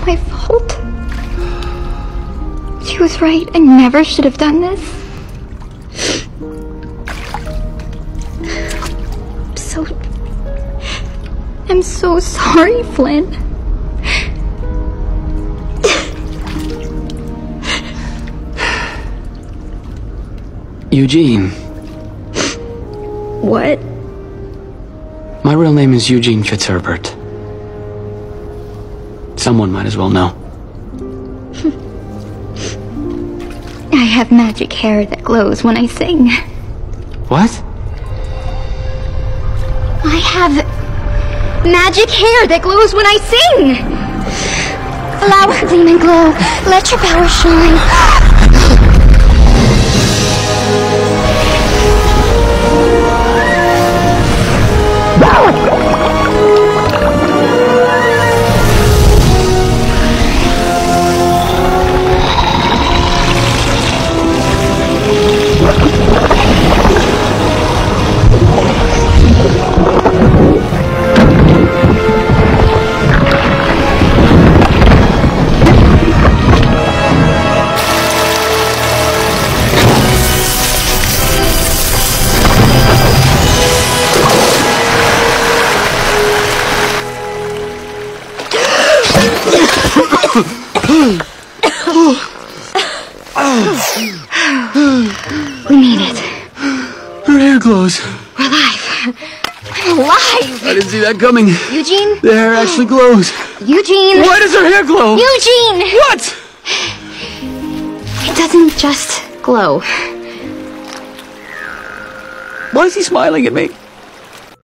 my fault. She was right. I never should have done this. I'm so sorry, Flynn. Eugene. What? My real name is Eugene Fitzherbert. Someone might as well know. I have magic hair that glows when I sing. What? I have magic hair that glows when I sing! Allow her gleam and glow. Let your power shine. We made it. Her hair glows. We're alive. I'm alive! I didn't see that coming. Eugene? The hair actually glows. Eugene! Why does her hair glow? Eugene! What? It doesn't just glow. Why is he smiling at me?